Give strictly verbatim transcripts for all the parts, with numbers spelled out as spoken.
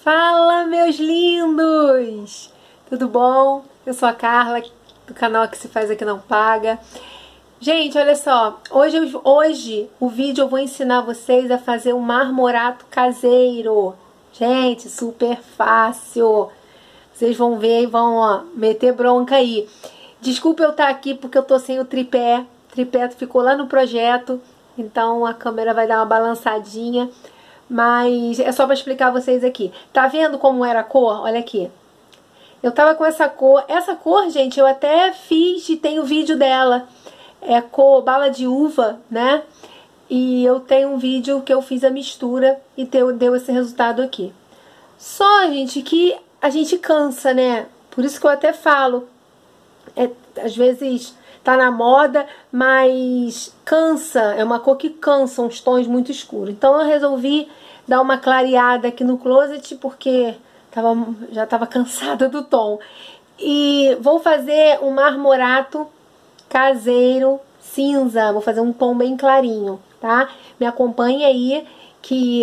Fala, meus lindos! Tudo bom? Eu sou a Carla, do canal Que Se Faz Aqui Não Paga. Gente, olha só, hoje, hoje o vídeo eu vou ensinar vocês a fazer um marmorato caseiro. Gente, super fácil. Vocês vão ver e vão, ó, meter bronca aí. Desculpa eu estar aqui porque eu tô sem o tripé. O tripé ficou lá no projeto, então a câmera vai dar uma balançadinha. Mas é só para explicar a vocês aqui. Tá vendo como era a cor? Olha aqui. Eu tava com essa cor. Essa cor, gente, eu até fiz e tenho vídeo dela. É cor bala de uva, né? E eu tenho um vídeo que eu fiz a mistura e deu, deu esse resultado aqui. Só, gente, que a gente cansa, né? Por isso que eu até falo. É, às vezes tá na moda, mas cansa, é uma cor que cansa, uns tons muito escuros. Então eu resolvi dar uma clareada aqui no closet, porque tava, já tava cansada do tom. E vou fazer um marmorato caseiro cinza, vou fazer um tom bem clarinho, tá? Me acompanha aí, que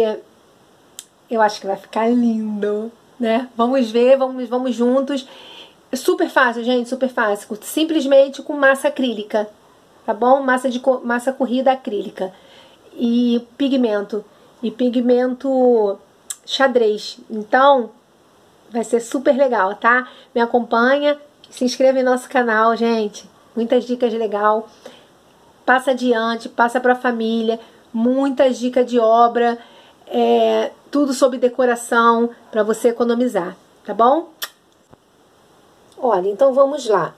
eu acho que vai ficar lindo, né? Vamos ver, vamos, vamos juntos. Super fácil, gente, super fácil. Simplesmente com massa acrílica, tá bom? Massa, de, massa corrida acrílica. E pigmento. E pigmento xadrez. Então, vai ser super legal, tá? Me acompanha, se inscreve no nosso canal, gente. Muitas dicas legais. Passa adiante, passa pra família. Muitas dicas de obra. É, tudo sobre decoração, pra você economizar, tá bom? Olha, então vamos lá.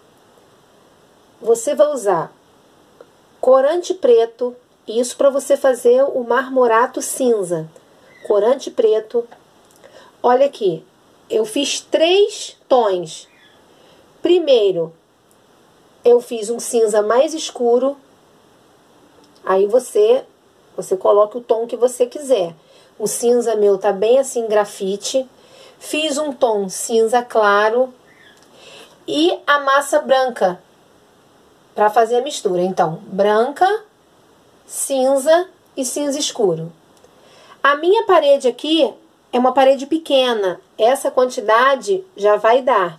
Você vai usar corante preto, isso para você fazer o marmorato cinza. Corante preto. Olha aqui, eu fiz três tons. Primeiro, eu fiz um cinza mais escuro. Aí você, você coloca o tom que você quiser. O cinza meu tá bem assim, grafite. Fiz um tom cinza claro. E a massa branca para fazer a mistura. Então, branca, cinza e cinza escuro. A minha parede aqui é uma parede pequena. Essa quantidade já vai dar.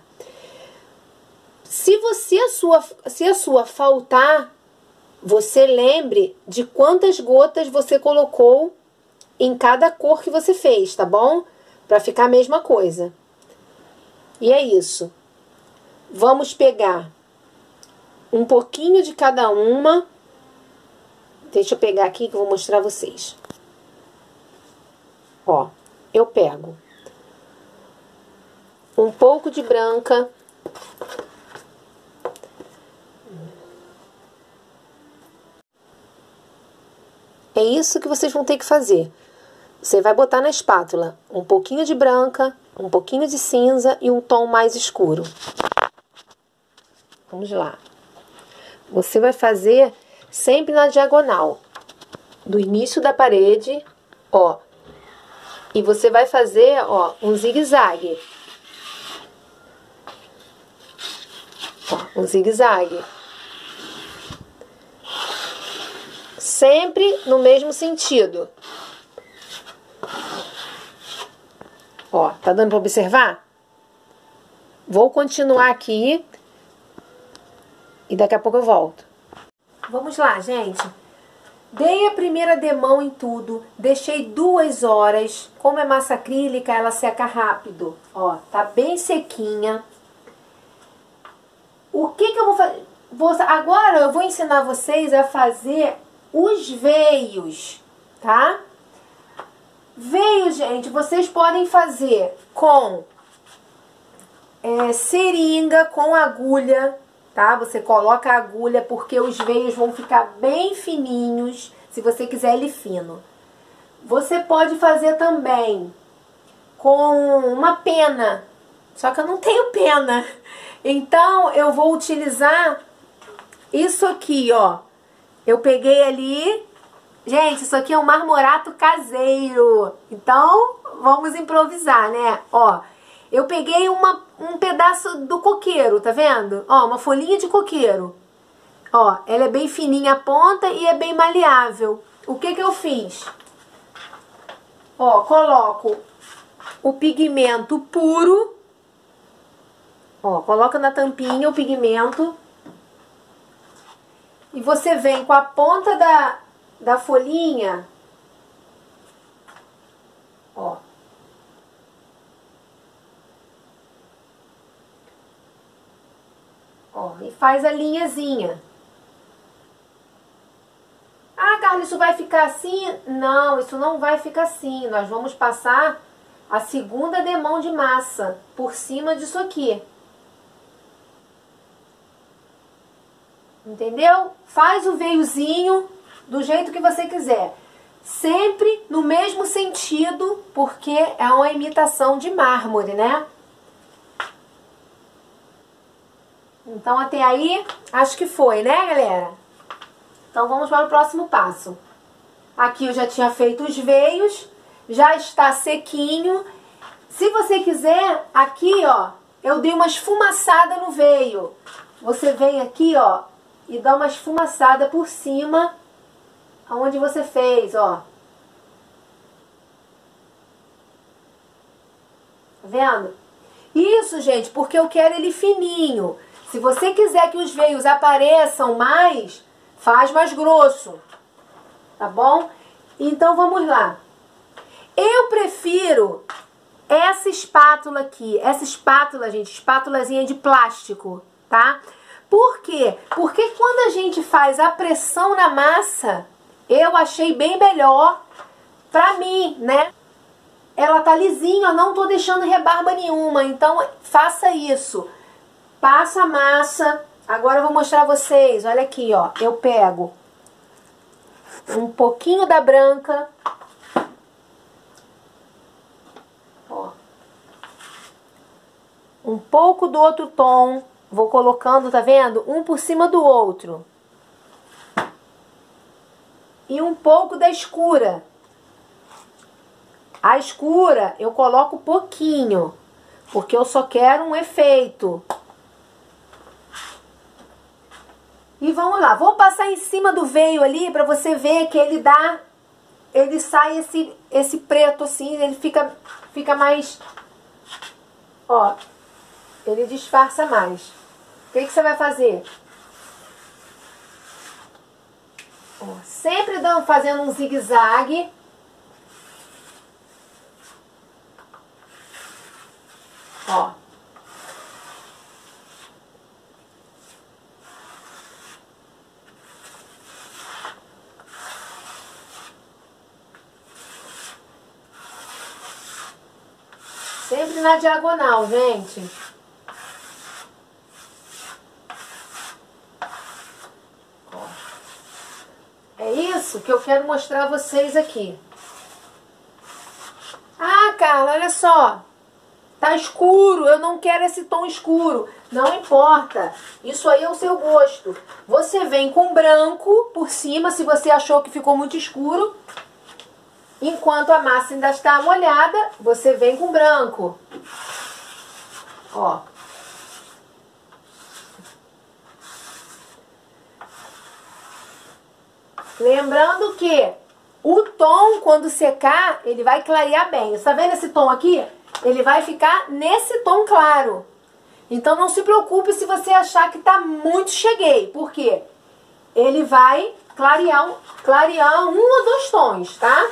Se você a sua, se a sua faltar, você lembre de quantas gotas você colocou em cada cor que você fez, tá bom? Para ficar a mesma coisa. E é isso. Vamos pegar um pouquinho de cada uma. Deixa eu pegar aqui que eu vou mostrar a vocês. Ó, eu pego um pouco de branca. É isso que vocês vão ter que fazer. Você vai botar na espátula um pouquinho de branca, um pouquinho de cinza e um tom mais escuro. Vamos lá. Você vai fazer sempre na diagonal, do início da parede, ó. E você vai fazer, ó, um zigue-zague. Ó, um zigue-zague. Sempre no mesmo sentido. Ó, tá dando para observar? Vou continuar aqui. E daqui a pouco eu volto. Vamos lá, gente. Dei a primeira demão em tudo. Deixei duas horas. Como é massa acrílica, ela seca rápido. Ó, tá bem sequinha. O que que eu vou fazer? Vou, agora eu vou ensinar vocês a fazer os veios, tá? Veio, gente, vocês podem fazer com é, seringa, com agulha, tá? Você coloca a agulha porque os veios vão ficar bem fininhos, se você quiser ele fino. Você pode fazer também com uma pena, só que eu não tenho pena. Então eu vou utilizar isso aqui, ó. Eu peguei ali. Gente, isso aqui é um marmorato caseiro. Então vamos improvisar, né? Ó, eu peguei uma, um pedaço do coqueiro, tá vendo? Ó, uma folhinha de coqueiro. Ó, ela é bem fininha a ponta e é bem maleável. O que que eu fiz? Ó, coloco o pigmento puro. Ó, coloca na tampinha o pigmento. E você vem com a ponta da, da folhinha. Ó. Ó, e faz a linhazinha. Ah, Carla, isso vai ficar assim? Não, isso não vai ficar assim. Nós vamos passar a segunda demão de massa por cima disso aqui. Entendeu? Faz o veiozinho do jeito que você quiser. Sempre no mesmo sentido, porque é uma imitação de mármore, né? Então, até aí, acho que foi, né, galera? Então, vamos para o próximo passo. Aqui eu já tinha feito os veios, já está sequinho. Se você quiser, aqui, ó, eu dei uma esfumaçada no veio. Você vem aqui, ó, e dá uma esfumaçada por cima, aonde você fez, ó. Tá vendo? Isso, gente, porque eu quero ele fininho. Se você quiser que os veios apareçam mais, faz mais grosso, tá bom? Então vamos lá. Eu prefiro essa espátula aqui, essa espátula, gente, espátulazinha de plástico, tá? Por quê? Porque quando a gente faz a pressão na massa, eu achei bem melhor pra mim, né? Ela tá lisinha, eu não tô deixando rebarba nenhuma, então faça isso. Passa a massa. Agora eu vou mostrar a vocês. Olha aqui, ó. Eu pego um pouquinho da branca. Ó. Um pouco do outro tom. Vou colocando, tá vendo? Um por cima do outro. E um pouco da escura. A escura eu coloco pouquinho, porque eu só quero um efeito. E vamos lá, vou passar em cima do veio ali pra você ver que ele dá, ele sai esse, esse preto assim, ele fica, fica mais, ó, ele disfarça mais. O que que você vai fazer? Ó, sempre dando, fazendo um zigue-zague. Ó. Sempre na diagonal, gente. Ó. É isso que eu quero mostrar a vocês aqui. Ah, Carla, olha só. Tá escuro, eu não quero esse tom escuro. Não importa, isso aí é o seu gosto. Você vem com branco por cima, se você achou que ficou muito escuro. Enquanto a massa ainda está molhada, você vem com branco. Ó. Lembrando que o tom, quando secar, ele vai clarear bem. Está vendo esse tom aqui? Ele vai ficar nesse tom claro. Então não se preocupe se você achar que tá muito cheguei. Por quê? Ele vai clarear, clarear um ou dois tons, tá?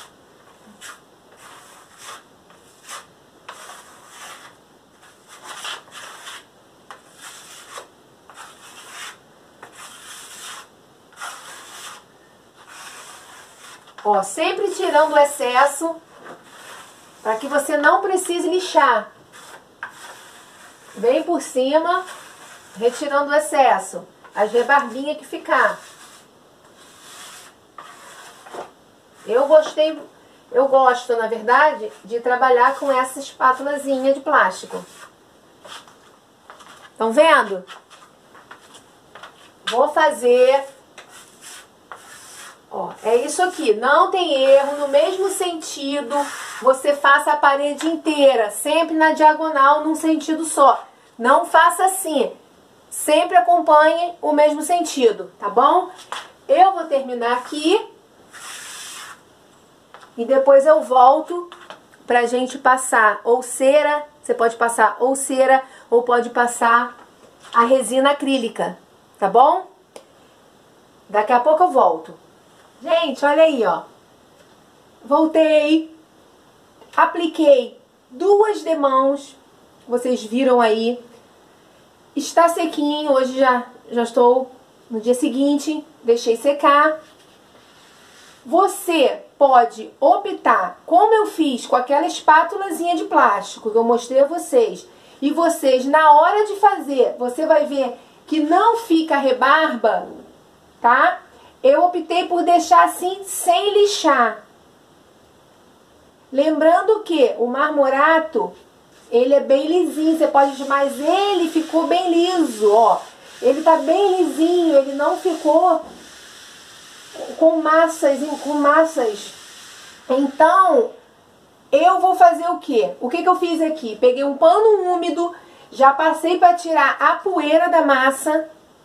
Ó, sempre tirando o excesso, para que você não precise lixar. Vem por cima, retirando o excesso, as rebarbinhas que ficar. Eu gostei, eu gosto, na verdade, de trabalhar com essa espátulazinha de plástico. Estão vendo? Vou fazer... Ó, é isso aqui, não tem erro, no mesmo sentido, você faça a parede inteira, sempre na diagonal, num sentido só. Não faça assim, sempre acompanhe o mesmo sentido, tá bom? Eu vou terminar aqui e depois eu volto pra gente passar ou cera, você pode passar ou cera ou pode passar a resina acrílica, tá bom? Daqui a pouco eu volto. Gente, olha aí, ó. Voltei, apliquei duas demãos, vocês viram aí. Está sequinho, hoje já, já estou no dia seguinte, deixei secar. Você pode optar, como eu fiz com aquela espátulazinha de plástico que eu mostrei a vocês, e vocês, na hora de fazer, você vai ver que não fica rebarba, tá? Eu optei por deixar assim, sem lixar. Lembrando que o marmorato, ele é bem lisinho, você pode, mas ele ficou bem liso, ó. Ele tá bem lisinho, ele não ficou com massas, com massas. Então, eu vou fazer o quê? O que que eu fiz aqui? Peguei um pano úmido, já passei para tirar a poeira da massa.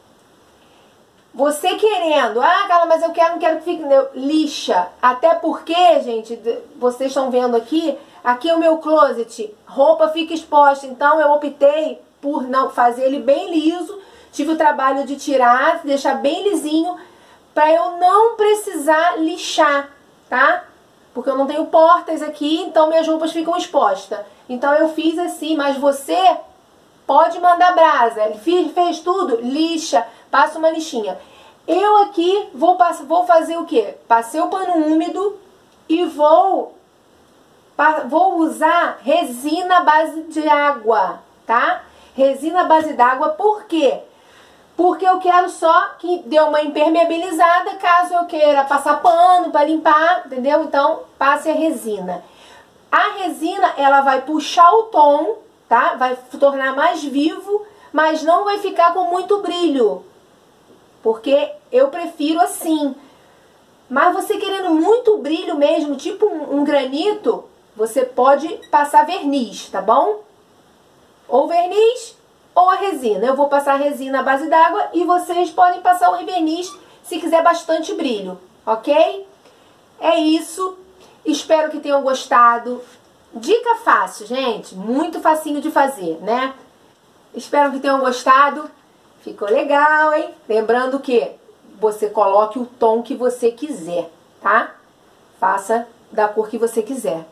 Você querendo, ah, Carla, mas eu quero, não quero que fique, lixa. Até porque, gente, vocês estão vendo aqui, aqui é o meu closet, roupa fica exposta, então eu optei por não fazer ele bem liso. Tive o trabalho de tirar, deixar bem lisinho, para eu não precisar lixar, tá? Porque eu não tenho portas aqui, então minhas roupas ficam expostas. Então eu fiz assim, mas você pode mandar brasa. Ele fez, fez tudo, lixa, passa uma lixinha. Eu aqui vou, vou fazer o quê? Passei o pano úmido e vou, vou usar resina à base de água, tá? Resina à base d'água, por quê? Porque eu quero só que dê uma impermeabilizada, caso eu queira passar pano para limpar, entendeu? Então, passe a resina. A resina, ela vai puxar o tom, tá? Vai tornar mais vivo, mas não vai ficar com muito brilho. Porque eu prefiro assim. Mas você querendo muito brilho mesmo, tipo um, um granito, você pode passar verniz, tá bom? Ou verniz ou a resina. Eu vou passar a resina à base d'água e vocês podem passar o verniz se quiser bastante brilho, ok? É isso. Espero que tenham gostado. Dica fácil, gente. Muito facinho de fazer, né? Espero que tenham gostado. Ficou legal, hein? Lembrando que você coloque o tom que você quiser, tá? Faça da cor que você quiser.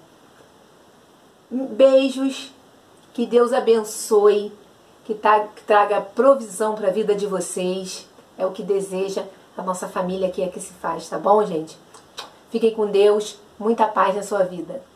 Beijos. Que Deus abençoe. Que, tá, que traga provisão para a vida de vocês. É o que deseja a nossa família aqui é que se faz, tá bom, gente? Fiquem com Deus. Muita paz na sua vida.